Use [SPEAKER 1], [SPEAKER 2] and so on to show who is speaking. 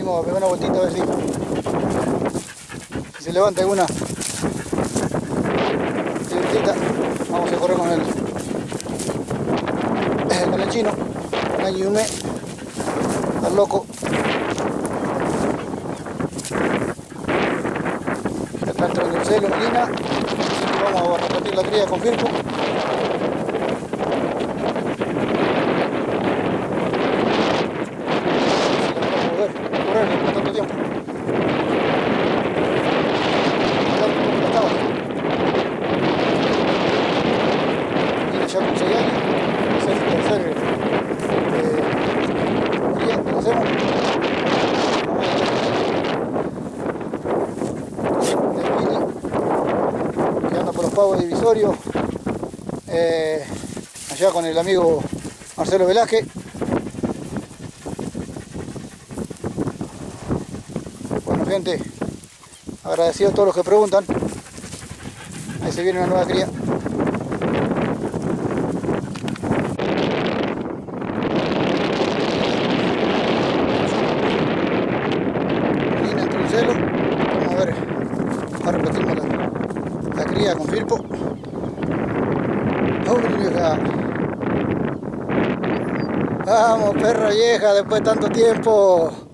[SPEAKER 1] salimos a pegar una vueltita a ver si se levanta alguna libertita. Vamos a correr con el chino, con el yume, al loco. El tractor del celo, Molina. Vamos a repartir la cría con Firpo. Correr por tanto tiempo. Tiene ya con 6 años. Es el tercer día que lo hacemos. Que anda por los pagos divisorios. Allá con el amigo Marcelo Velázquez. Bueno, gente, agradecido a todos los que preguntan. Ahí se viene una nueva cría. Molina entre el celo. Vamos a ver, ahora repetimos la cría con Firpo. ¡Hombre, vieja! Vamos, perra vieja, después de tanto tiempo.